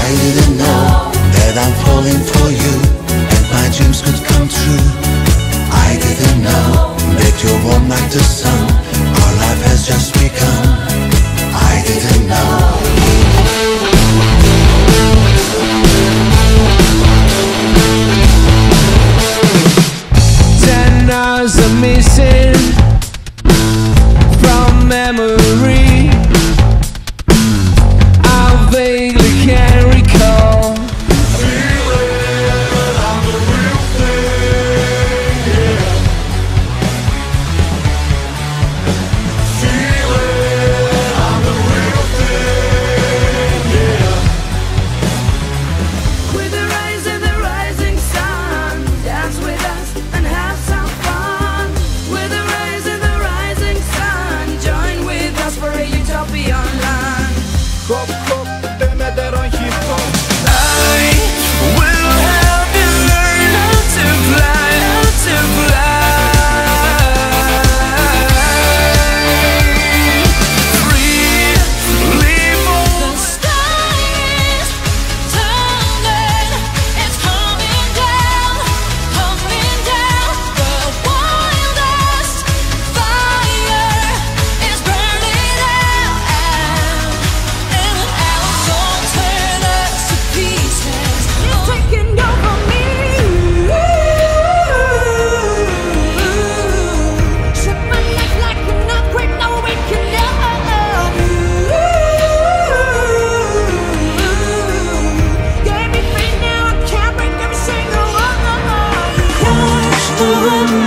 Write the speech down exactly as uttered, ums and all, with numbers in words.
I didn't know that I'm falling for you, and my dreams could come true. I didn't know that you're warm like the sun. Our life has just begun. I didn't know. Ten hours are missing from memory. I vaguely can recall. Feeling I'm the real thing, yeah. Feeling I'm the real thing, yeah. With the rise of the rising sun, dance with us and have some fun. With the rise of the rising sun, join with us for a utopian land. Hop hop demeden on hip hop. I will help you learn how to fly, how to fly. Free, leave all The sky is turning, it's coming down, coming down. The wildest fire is burning out, and out. Don't turn us to pieces. It's taking over me. Trip my life like an upgrade, no waking up. Get me free now, I can't break every single one. Push the